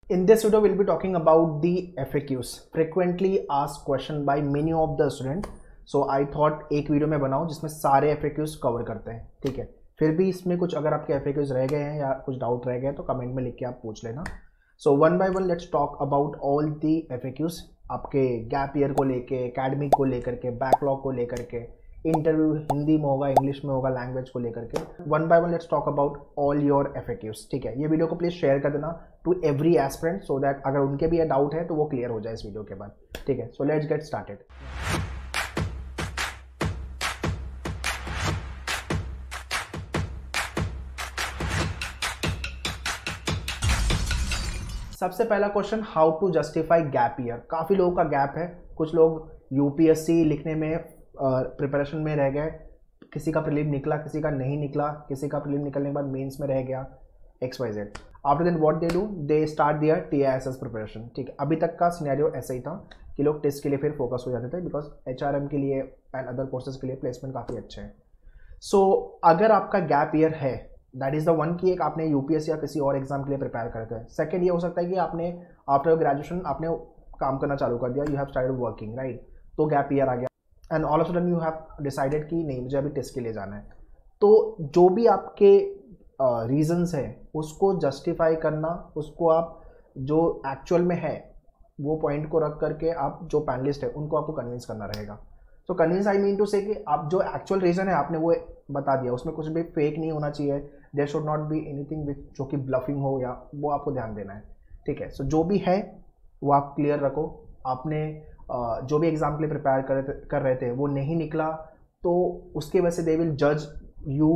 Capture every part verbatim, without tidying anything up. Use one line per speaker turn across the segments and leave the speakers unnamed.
In this video, we'll be talking about the F A Qs, frequently asked question by many of the student. So I thought एक video में बनाऊं जिसमें सारे F A Qs cover करते हैं, ठीक है। फिर भी इसमें कुछ अगर आपके F A Qs रह गए हैं या कुछ डाउट रह गए तो कमेंट में लिख के आप पूछ लेना। So one by one let's talk about all the F A Qs, आपके गैप ईयर को लेके, एकेडमिक को लेकर के, बैकलॉग को लेकर के, इंटरव्यू हिंदी में होगा, इंग्लिश में होगा, लैंग्वेज को लेकर के। One by one let's talk about all your F A Qs, ठीक है। ये वीडियो को प्लीज शेयर कर देना to every aspirant so that अगर उनके भी ये डाउट है तो वो क्लियर हो जाए इस वीडियो के बाद, ठीक है। So let's get started. सबसे पहला question, how to justify gap year. काफी लोगों का गैप है, कुछ लोग यूपीएससी लिखने में प्रिपरेशन में रह गए, किसी का प्रीलिम निकला, किसी का नहीं निकला, किसी का प्रीलिम निकलने के बाद मेंस में रह गया, X Y Z. After then what they do, they start their T I S S preparation, ठीक है। अभी तक का सिनेरियो ऐसा ही था कि लोग टेस्ट के लिए फिर फोकस हो जाते थे बिकॉज एच आर एम के लिए एंड अदर कोर्सेज के लिए प्लेसमेंट काफ़ी अच्छे हैं। सो so, अगर आपका गैप ईयर है, दैट इज़ द वन कि एक आपने यूपीएससी या किसी और एग्जाम के लिए प्रिपेयर करते हैं। सेकेंड ये हो सकता है कि आपने आफ्टर ग्रेजुएशन आपने काम करना चालू कर दिया, you have started working, right, तो गैप ईयर आ गया and all of sudden you have decided कि नहीं मुझे अभी टेस्ट के लिए जाना है। तो जो भी आपके रीजंस uh, है उसको जस्टिफाई करना, उसको आप जो एक्चुअल में है वो पॉइंट को रख करके आप जो पैनलिस्ट है उनको आपको कन्विंस करना रहेगा। तो कन्विंस आई मीन टू से कि आप जो एक्चुअल रीजन है आपने वो बता दिया, उसमें कुछ भी फेक नहीं होना चाहिए, there should not be anything which जो कि ब्लफिंग हो, या वो आपको ध्यान देना है, ठीक है। सो so, जो भी है वो आप क्लियर रखो। आपने uh, जो भी एग्जाम के लिए प्रिपेयर कर कर रहे थे वो नहीं निकला तो उसके वजह से दे विल जज यू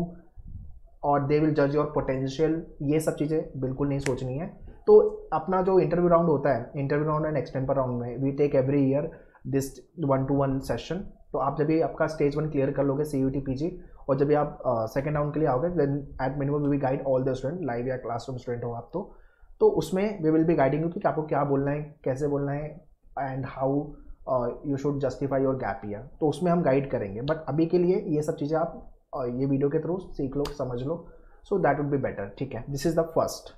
और दे विल जज योर पोटेंशियल, ये सब चीज़ें बिल्कुल नहीं सोचनी है। तो अपना जो इंटरव्यू राउंड होता है, interview round and extempore round में we take every year this one to one session. तो आप जब भी आपका स्टेज वन क्लियर कर लोगे C U T P G, और जब भी आप सेकेंड uh, राउंड के लिए आओगे, then at minimum we will guide all the student, live या क्लासरूम स्टूडेंट हो आप तो तो उसमें we will be guiding you कि आपको क्या बोलना है, कैसे बोलना है and how you should justify your gap year. तो उसमें हम गाइड करेंगे, बट अभी के लिए ये सब चीज़ें आप uh, ये वीडियो के थ्रू सीख लो, समझ लो, so that would be better, ठीक है। This is the first.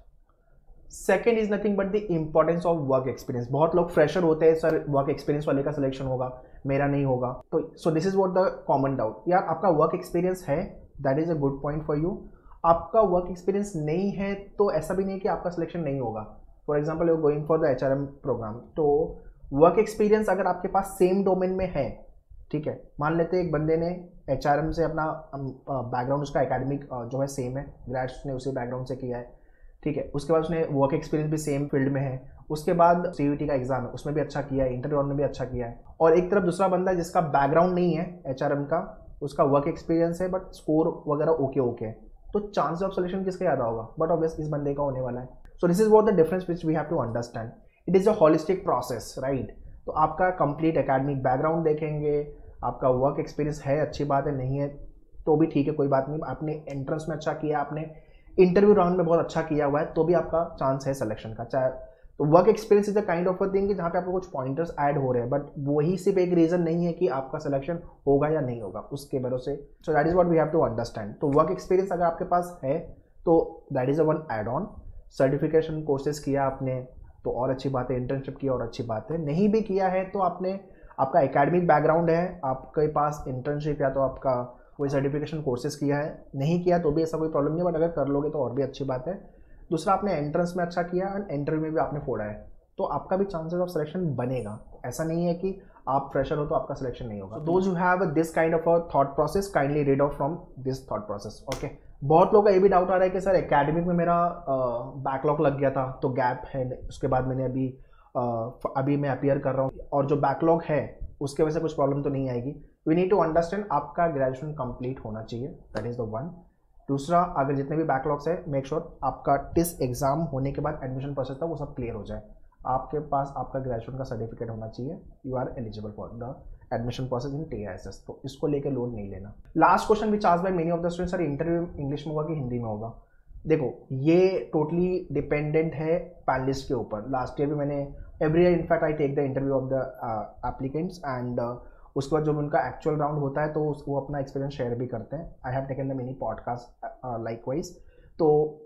Second is nothing but the importance of work experience. बहुत लोग फ्रेशर होते हैं, सर वर्क एक्सपीरियंस वाले का सिलेक्शन होगा, मेरा नहीं होगा। तो so this is what the common doubt, यार आपका वर्क एक्सपीरियंस है, that is a good point for you. आपका वर्क एक्सपीरियंस नहीं है तो ऐसा भी नहीं कि आपका सिलेक्शन नहीं होगा। For example you going for the H R M programme, तो वर्क एक्सपीरियंस अगर आपके पास सेम डोमेन में है, ठीक है। मान लेते हैं एक बंदे ने एच आर एम से अपना बैकग्राउंड, उसका एकेडमिक जो है सेम है, ग्रेड्स ने उसी बैकग्राउंड से किया है, ठीक है। उसके बाद उसने वर्क एक्सपीरियंस भी सेम फील्ड में है, उसके बाद सी यू टी का एग्जाम है उसमें भी अच्छा किया है, इंटरव्यू में भी अच्छा किया है। और एक तरफ दूसरा बंदा जिसका बैकग्राउंड नहीं है एच आर एम का, उसका वर्क एक्सपीरियंस है बट स्कोर वगैरह ओके ओके है, तो चांस ऑफ सिलेक्शन किसका ज़्यादा होगा? बट ऑब्वियस इस बंदे का होने वाला है। So this is what the difference which we have to understand. It is a holistic process, right. तो आपका कंप्लीट एकेडमिक बैकग्राउंड देखेंगे, आपका वर्क एक्सपीरियंस है, अच्छी बात है, नहीं है तो भी ठीक है, कोई बात नहीं। आपने एंट्रेंस में अच्छा किया, आपने इंटरव्यू राउंड में बहुत अच्छा किया हुआ है, तो भी आपका चांस है सिलेक्शन का। चाहे तो work experience is the kind of a thing कि जहाँ पे आपको कुछ पॉइंटर्स ऐड हो रहे हैं, बट वही सिर्फ एक रीजन नहीं है कि आपका सिलेक्शन होगा या नहीं होगा उसके भरोसे। So that is what we have to understand. तो वर्क एक्सपीरियंस अगर आपके पास है तो that is a one add on. Certification courses किया आपने तो और अच्छी बात है, इंटर्नशिप किया और अच्छी बात है। नहीं भी किया है तो आपने, आपका एकेडमिक बैकग्राउंड है, आपके पास इंटर्नशिप या तो आपका कोई सर्टिफिकेशन कोर्सेज किया है, नहीं किया तो भी ऐसा कोई प्रॉब्लम नहीं, बट अगर कर लोगे तो और भी अच्छी बात है। दूसरा, आपने एंट्रेंस में अच्छा किया एंड इंटरव्यू में भी आपने फोड़ा है, तो आपका भी चांसेस ऑफ सिलेक्शन बनेगा। ऐसा नहीं है कि आप फ्रेशर हो तो आपका सिलेक्शन नहीं होगा। Those who have this kind of a thought process, kindly read out from this thought process, okay. बहुत लोगों का ये भी डाउट आ रहा है कि सर एकेडमिक में मेरा बैकलॉग लग गया था तो गैप है, उसके बाद मैंने अभी uh, अभी मैं अपीयर कर रहा हूँ और जो बैकलॉग है उसके वजह से कुछ प्रॉब्लम तो नहीं आएगी। वी नीड टू अंडरस्टैंड आपका ग्रेजुएशन कंप्लीट होना चाहिए, दैट इज द वन। दूसरा, अगर जितने भी बैकलॉग्स है, मेक श्योर sure आपका टिस एग्जाम होने के बाद एडमिशन प्रोसेस था वो सब क्लियर हो जाए, आपके पास आपका ग्रेजुएशन का सर्टिफिकेट होना चाहिए, you are eligible for the admission process in T I S S. तो इसको लेकर लोड नहीं लेना। Last question which asked by many of the students, sir interview English में होगा कि हिंदी में होगा? देखो, ये टोटली डिपेंडेंट है पैनलिस्ट के ऊपर। लास्ट ईयर भी मैंने every year in fact I take the interview of the applicants and उसके बाद जब उनका एक्चुअल राउंड होता है तो वो अपना एक्सपीरियंस शेयर भी करते हैं। I have taken the mini podcast like wise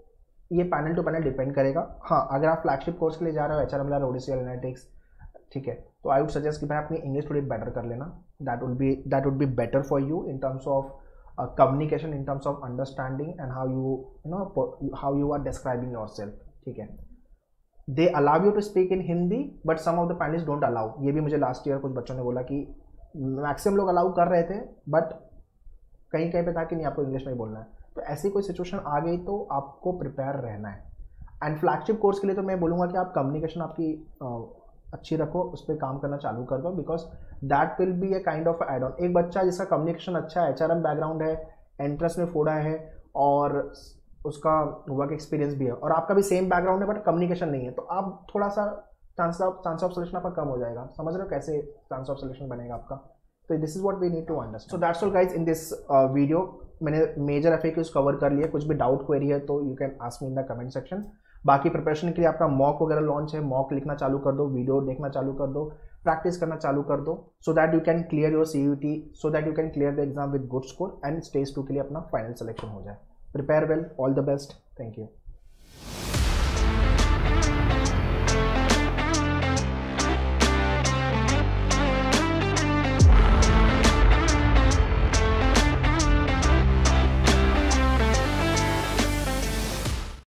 ये पैनल टू पैनल डिपेंड करेगा। हाँ, अगर आप फ्लैगशिप कोर्स के लिए जा रहे हो एच आर एम एल, ओडिसी एनालिटिक्स, ठीक है, तो आई वुड सजेस्ट कि भाई अपनी इंग्लिश थोड़ी बेटर कर लेना। That would be that would be better for you in terms of communication, in terms of understanding and how you you know how you are describing your self है। They allow you to speak in Hindi but some of the panelist don't allow. ये भी मुझे last year कुछ बच्चों ने बोला कि maximum लोग अलाउ कर रहे थे बट कहीं कहीं पे था कि नहीं आपको इंग्लिश में ही बोलना है। तो ऐसी कोई सिचुएशन आ गई तो आपको प्रिपेयर रहना है। एंड फ्लैगशिप कोर्स के लिए तो मैं बोलूँगा कि आप कम्युनिकेशन आपकी अच्छी रखो, उस पर काम करना चालू कर दो, because that will be a kind of add on. एक बच्चा जिसका कम्युनिकेशन अच्छा है, एच आर एम बैकग्राउंड है, एंट्रेंस में फोड़ा है और उसका वर्क एक्सपीरियंस भी है और आपका भी सेम बैकग्राउंड है बट कम्युनिकेशन नहीं है, तो आप थोड़ा सा chance of chance of selection आपका कम हो जाएगा। समझ रहे हो कैसे चांस ऑफ सिलेक्शन बनेगा आपका? तो this is what we need to understand. So that's all guys in this video. मैंने मेजर एफएक्यूज कवर कर लिए। कुछ भी डाउट क्वेरी है तो you can ask me in the comment section. बाकी प्रिपरेशन के लिए आपका मॉक वगैरह लॉन्च है, मॉक लिखना चालू कर दो, वीडियो देखना चालू कर दो, प्रैक्टिस करना चालू कर दो, so that you can clear your CUET, so that you can clear the exam with good score and stage two के लिए अपना फाइनल सिलेक्शन हो जाए। Prepare well, all the best, thank you.